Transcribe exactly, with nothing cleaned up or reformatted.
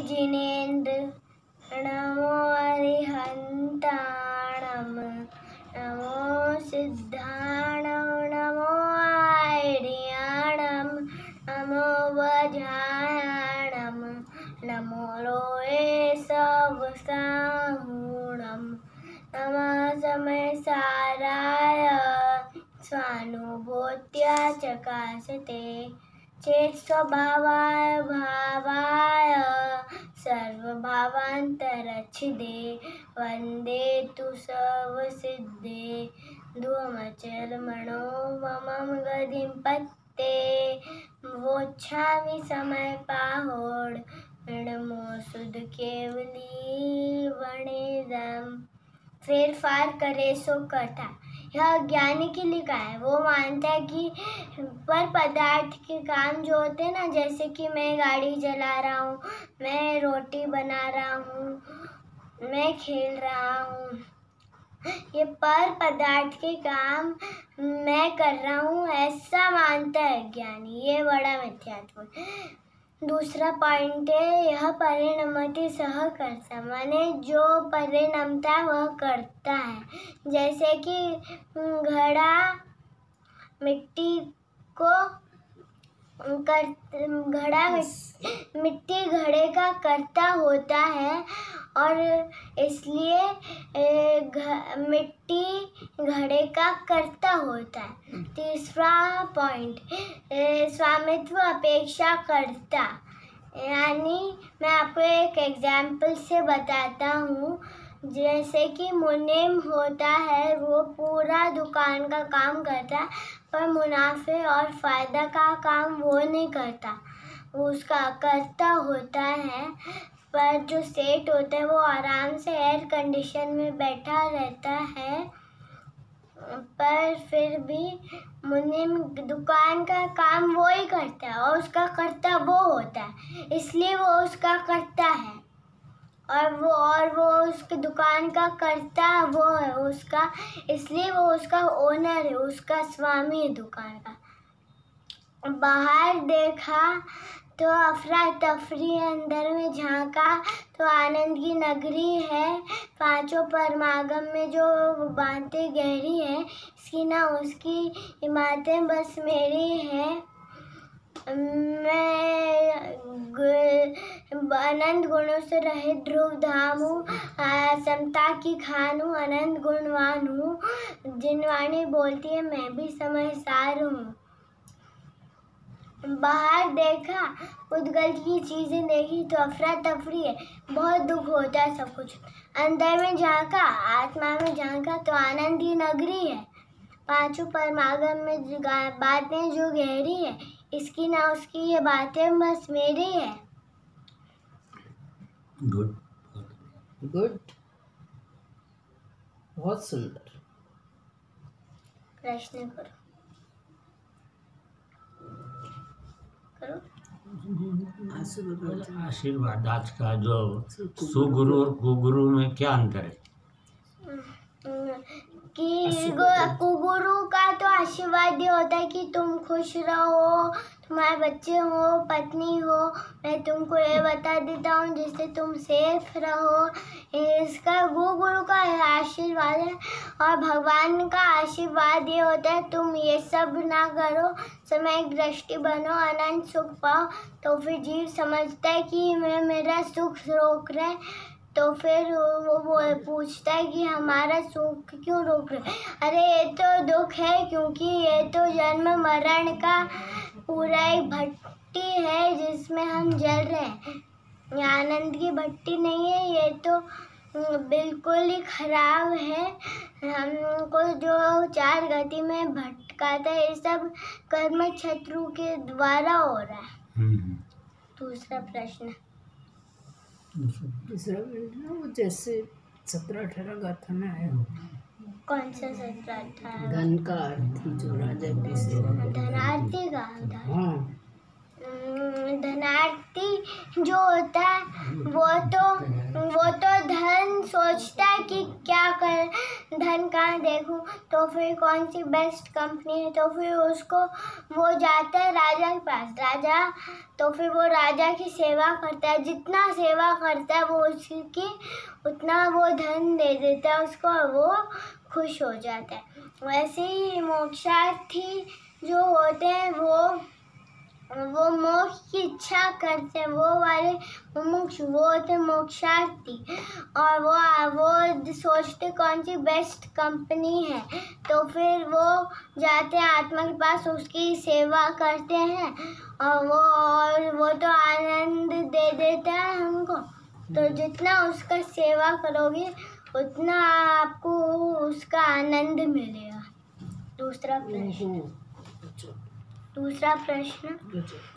जिनेन्द्र नमो अरिहन्ताणं नमो सिद्धाणं नमो आर्याणं नमो वज्रायणं नमो लोये सवसाहूणं नमः समयसाराय स्वानुभूत्या चकाशते चेत् स्वभावाय भावाय सर्वभावान्तरच्छिदे वन्दे तु सर्वसिद्धे ध्रुवमचलमणो मम गतिं पत्ते वोच्छामि समयपाहोड नमो सुध केवली वणिदम। फेरफार करे सो कर्ता। यह ज्ञानी के लिए का है। वो मानता है कि पर पदार्थ के काम जो होते हैं ना, जैसे कि मैं गाड़ी चला रहा हूँ, मैं रोटी बना रहा हूँ, मैं खेल रहा हूँ, ये पर पदार्थ के काम मैं कर रहा हूँ, ऐसा मानता है ज्ञानी। ये बड़ा मिथ्यात्व है। दूसरा पॉइंट है, यह परिणमति सह कर्ता, माने जो परिणमता वह करता है। जैसे कि घड़ा मिट्टी को कर घड़ा मिट्टी घड़े का कर्ता होता है और इसलिए मिट्टी घड़े का कर्ता होता है। तीसरा पॉइंट, स्वामित्व अपेक्षा करता, यानी मैं आपको एक एग्जाम्पल से बताता हूँ। जैसे कि मुनीम होता है, वो पूरा दुकान का काम करता है पर मुनाफे और फ़ायदा का काम वो नहीं करता, वो उसका कर्ता होता है। पर जो सेठ होता है वो आराम से एयर कंडीशन में बैठा रहता है, पर फिर भी मुनीम दुकान का काम वो ही करता है और उसका कर्ता वो होता है, इसलिए वो उसका कर्ता है। और वो और वो उसकी दुकान का कर्ता वो है उसका, इसलिए वो उसका ओनर है, उसका स्वामी है दुकान का। बाहर देखा तो अफरा तफरी, अंदर में झांका तो आनंद की नगरी है। पांचों परमागम में जो बातें गहरी है, इसकी ना उसकी बातें बस मेरी है। मैं अनंत गुणों से रहित ध्रुव धाम हूँ, समता की खान हूँ, अनंत गुणवान हूँ। जिनवाणी बोलती है मैं भी समझदार हूँ। बाहर देखा, उद्गल की चीजें देखी तो अफरा तफरी है, बहुत दुख होता है सब कुछ। अंदर में झांका, आत्मा में झांका तो आनंद की नगरी है। पांचों परमागम में बातें जो गहरी है, इसकी ना उसकी ये बातें बस मेरी है। गुड गुड, बहुत सुंदर। प्रश्न करो करो। आशीर्वाद आज का जो सुगुरु और कुगुरु में क्या अंतर है? कि कुगुरु का तो आशीर्वाद ये होता है कि तुम खुश रहो, तुम्हारे बच्चे हो, पत्नी हो, मैं तुमको ये बता देता हूँ जिससे तुम सेफ रहो। इसका गुरु का आशीर्वाद है। और भगवान का आशीर्वाद ये होता है तुम ये सब ना करो, समय दृष्टि बनो, अनंत सुख पाओ। तो फिर जीव समझता है कि मैं मेरा सुख रोक रहे, तो फिर वो वो पूछता है कि हमारा सुख क्यों रोक रहे। अरे ये तो दुख है, क्योंकि ये तो जन्म मरण का पूरा एक भट्टी है जिसमें हम जल रहे हैं। ये आनंद की भट्टी नहीं है, ये तो बिल्कुल ही खराब है। हमको जो चार गति में भटकाता है, ये सब कर्म शत्रु के द्वारा हो रहा है। दूसरा प्रश्न, दूसरा वो जैसे सत्रह अठारह गाथा में आया, कौन सा सत्रह अठारह? धन का अर्थी जो राजा से धनार्थी का। हाँ, अम, धनार्थी जो होता है वो तो वो तो धन सोचता है कि क्या कर धन कहाँ देखूं, तो फिर कौन सी बेस्ट कंपनी है, तो फिर उसको वो जाता है राजा के पास। राजा तो फिर वो राजा की सेवा करता है, जितना सेवा करता है वो उसकी उतना वो धन दे देता है उसको और वो खुश हो जाता है। वैसे ही मोक्षार्थी जो होते हैं वो वो मोक्ष की इच्छा करते हैं, वो वाले मुमुक्ष वो होते हैं मोक्षार्थी। और वो वो सोचते कौन सी बेस्ट कंपनी है, तो फिर वो जाते हैं आत्मा के पास, उसकी सेवा करते हैं और वो और वो तो आनंद दे देता है हमको। तो जितना उसका सेवा करोगे उतना आपको उसका आनंद मिलेगा। दूसरा प्रश्न ओहो, अच्छा दूसरा प्रश्न अच्छा